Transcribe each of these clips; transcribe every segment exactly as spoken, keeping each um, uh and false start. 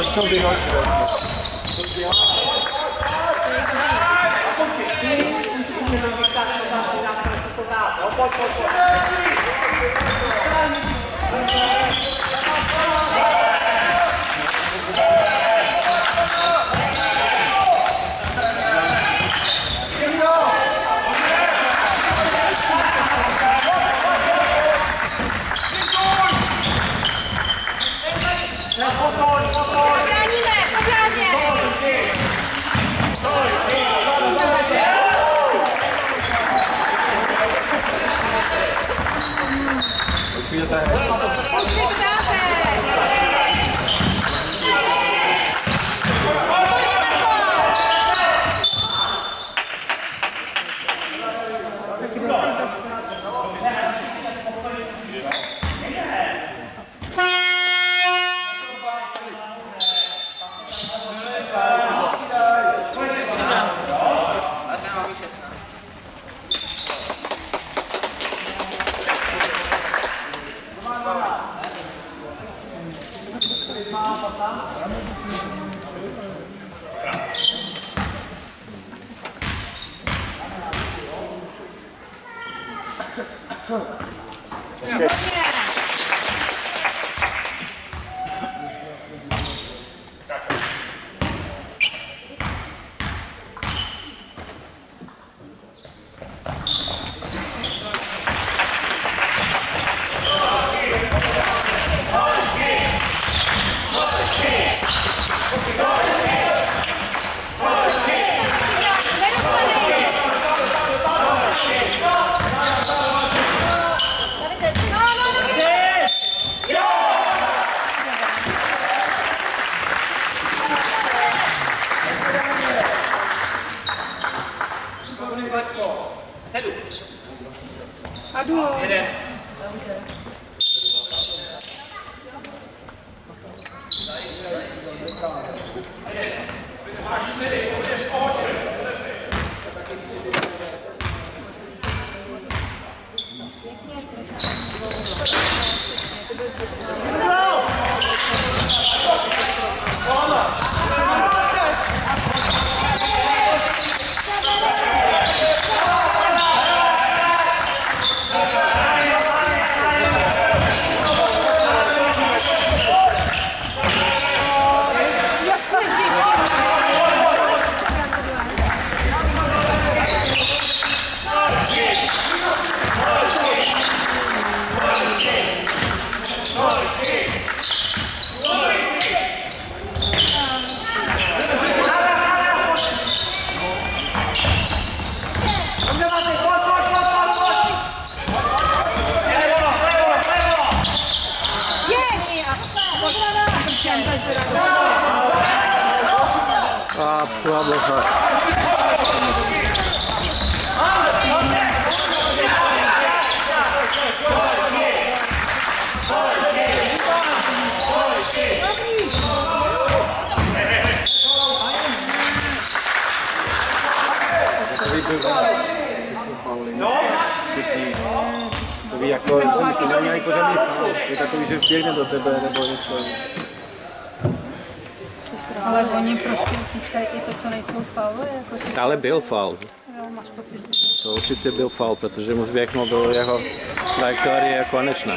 to vyhočil. A pláboha. To ví jako, že to není pořádný faul. Je takový, že vběhne do tebe nebo něco. Ale oni prostě pískají i to, co nejsou fauly. Jako ale byl faul. Jo, máš pocit. To určitě byl faul, protože mu zběhnul do jeho trajektorie konečná.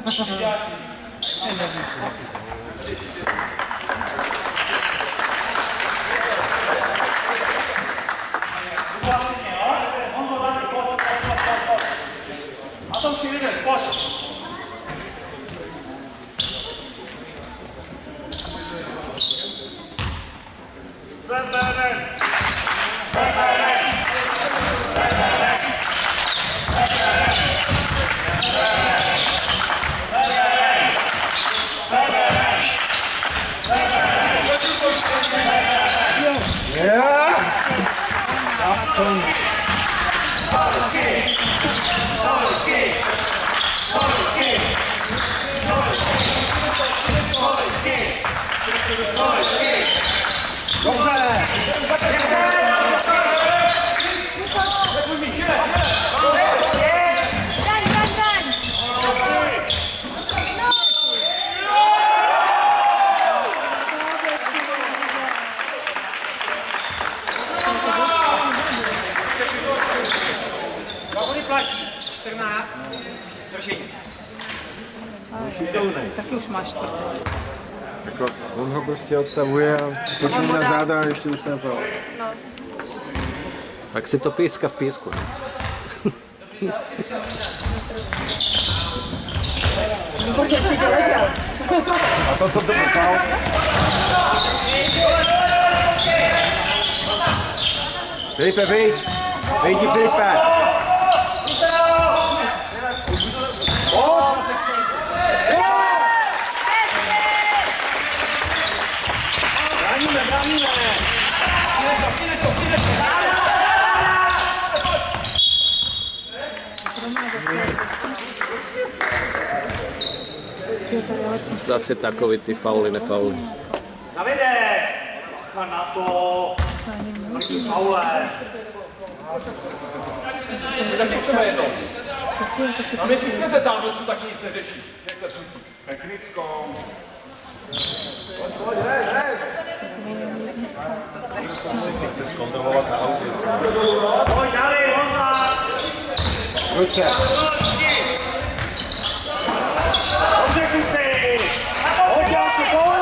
Taky už máš čtvrtý. Jako, on ho prostě odstavuje a skočí mu na záda a ještě dostane faul. No. Tak si to píska v písku. A to, co to byl faul? Filipe, vyjď! Vyjdi, Filipe! Bráníme, bráníme! Zase takový ty fauly, nefauly. Davide! Na to! Proti faule! Tak nechceme jednou. A my písnete tam, co taky nic neřeší. Technickou. Pojď, hej, hej! Asi si chce zkontrolovat na auzi. Pojď, dali, Honza! Ruce! Dobře, kluci! Pojď, další, pojď!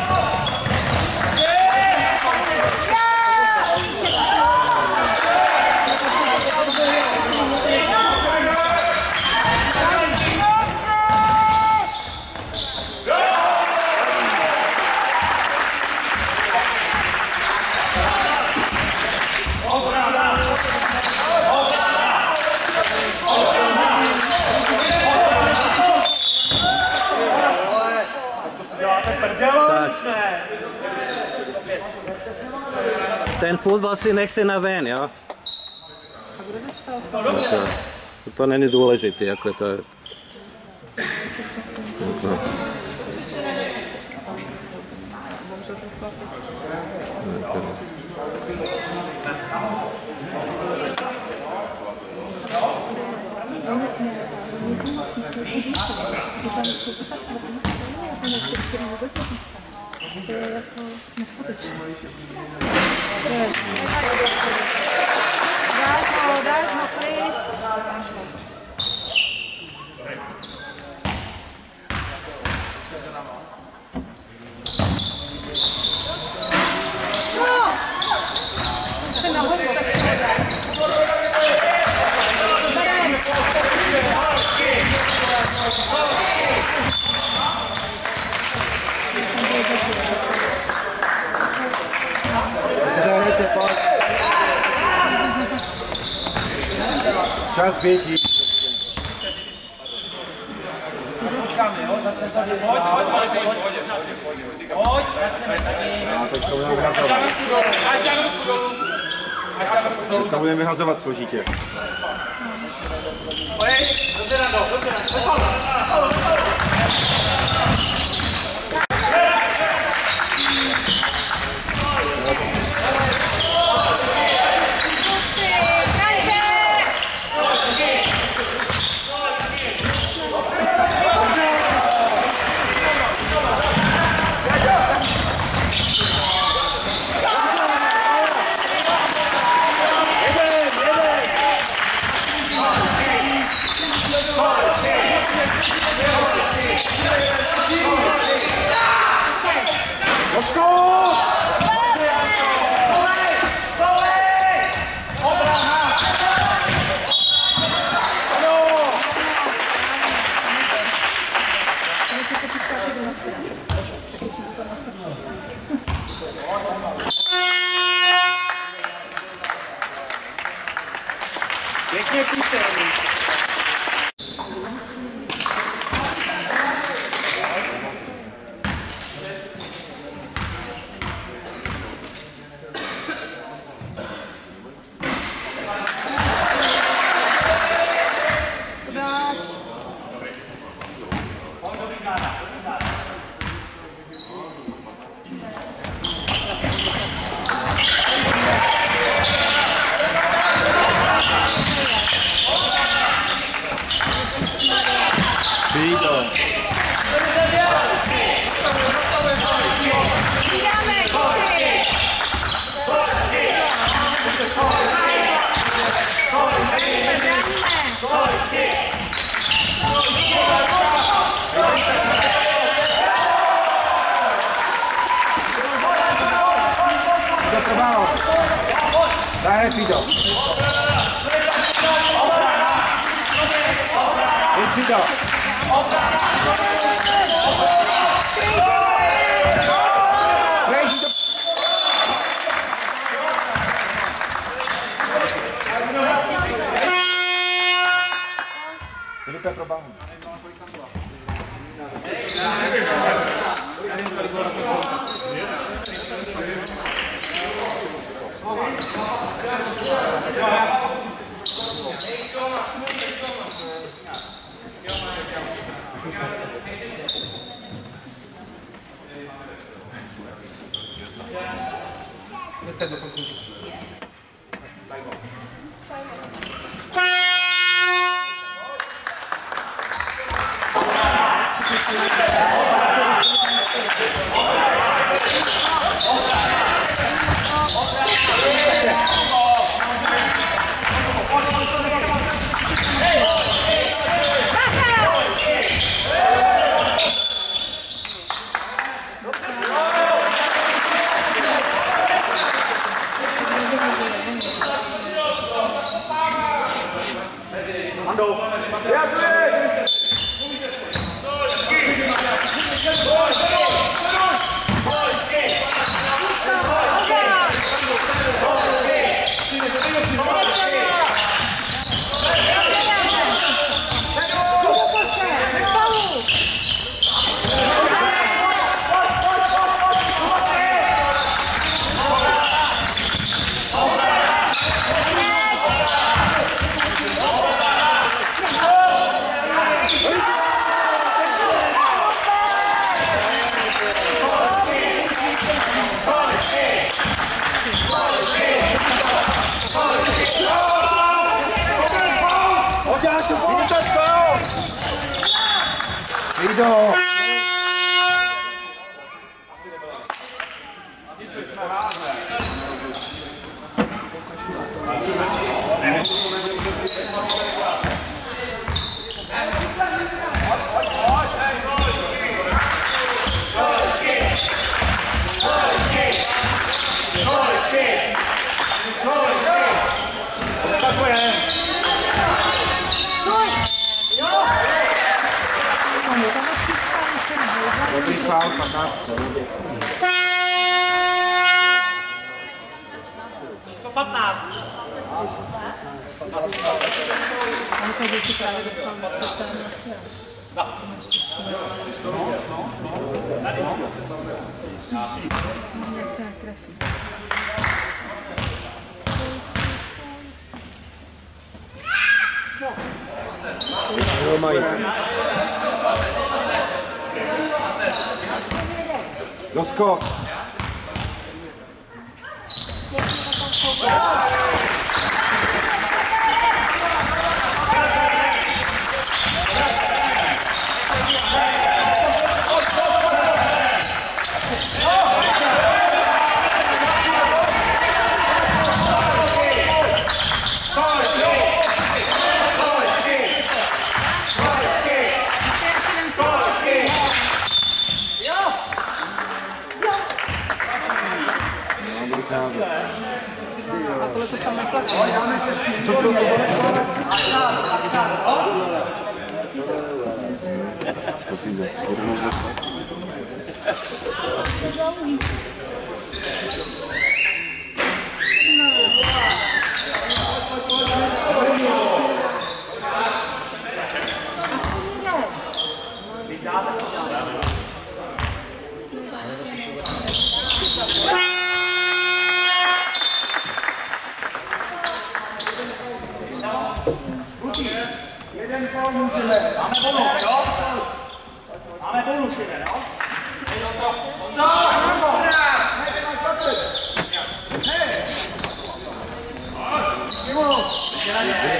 Ten fotbal si nechte na ven, jo? To, to není důležité, jako to je. Jako. To je jako neskutečné. Dáš ho, dáš ho klid. No! Jste nahoru, tak se ho dá. Zahrajte, pojď. Čas běží. Teďka budeme vyhazovat složitě. Go! Pěkně kluce. Daj, Fido. Pojď, Fido. Filipe, pro bahu. Deset do konce. Fido! Dobrý faul, patnáct. Číslo patnáct. On se vždycky právě dostal na světelný Něco jak trefí. Jo, mají. Doskok. A tohle to samé platí. No. Jeden faul můžeme. Máme bonus, jo? Máme bonus jeden, jo? Hej, Honzo. Honzo! Mám čtrnáct! Hej, máš dvacet! Hej! Mimo! Ještě na ně.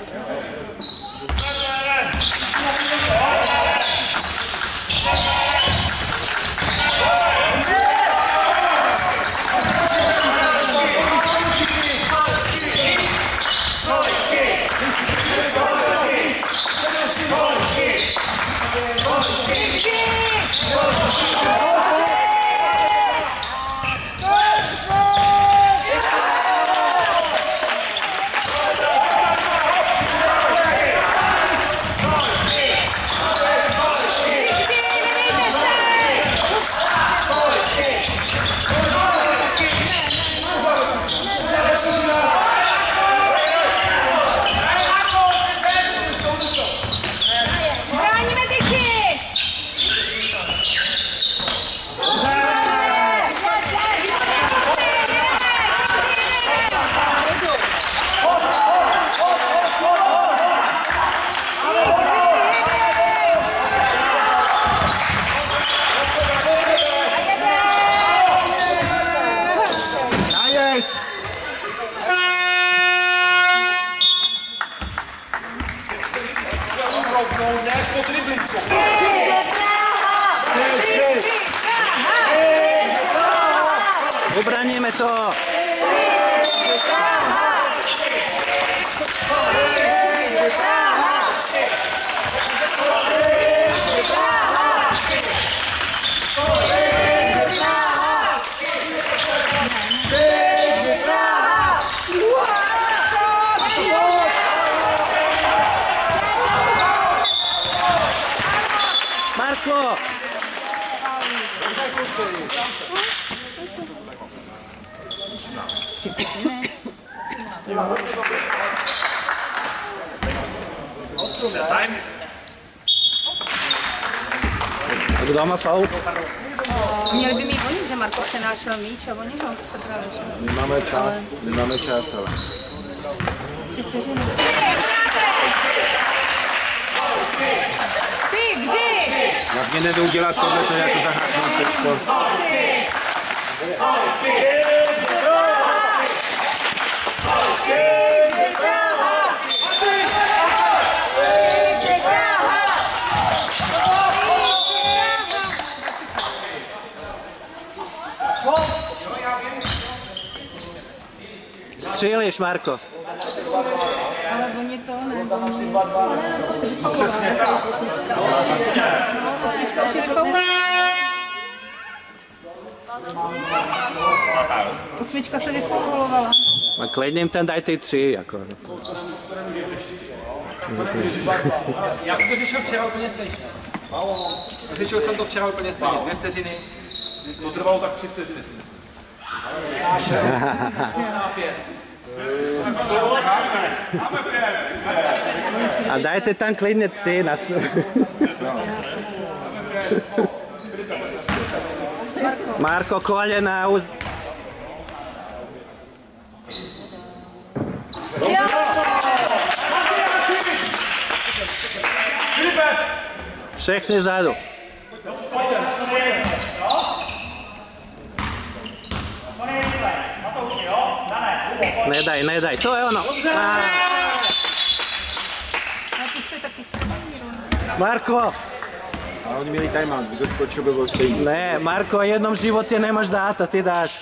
Ubraníme to! Marko! A kdo má faul? Měli by mít oni, že Marko přenášel míč a oni ho sebrali. Nemáme čas, nemáme čas, ale... Tři vteřiny. Ty, vždy! Hlavně nedou dělat tohleto jako zahrát teďko. Střílíš, Marko. Ale oni to ne. Přesně tak. No, osmička už je vyfoulená. Osmička se vyfoulovala. A klidně jim tam daj ty tři, jako. Já jsem to řešil včera úplně stejně. Řešil jsem to včera úplně stejně. Dvě vteřiny. To trvalo tak tři vteřiny, si myslím. A dajte tam klidně tři. Na... Marko, kolena. Uz... Všechny vzadu. Nedaj, nedaj, to je ono. A... Marko! A oni měli timeout, kdo potřeboval stejný. Ne, Marko, v jednom životě nemáš dát a ty dáš.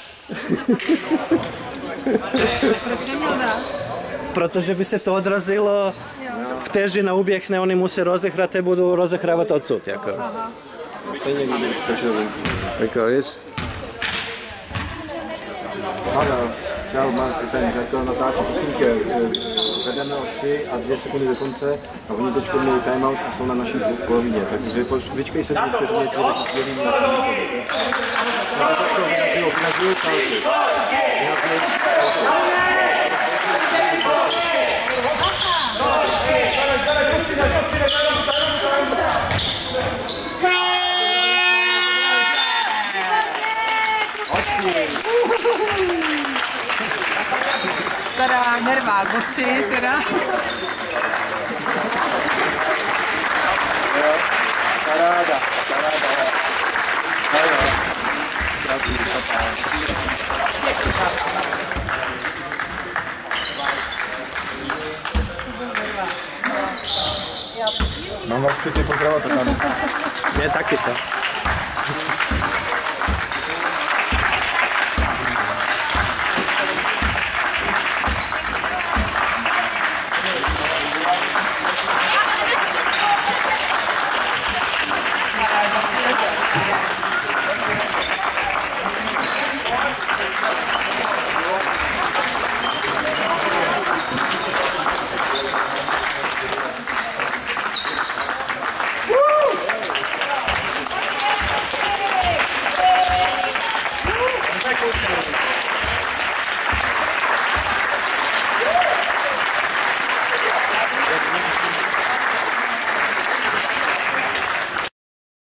Proč neměl dát? Protože by se to odrazilo, vteřina uběhne, oni musí rozehrát a budou rozehrávat odsud. Jako. Stejně kdyby skočil venku. Jako, víš? Hada, čau, Mark, ten řekl, natáčí, prosím tě, vedeme o tři a dvě sekundy do konce a oni teďko měli timeout a jsou na naší polovině, takže vyčkej se, když to je to taky skvělý na tom. Já to všechno vyrazilo, vyrazilo salty. Teda nervák, o tři, teda. Paráda, paráda. Jo, jo. Další stopáž. Mám vás chtěli pozdravovat, tak Je taky to.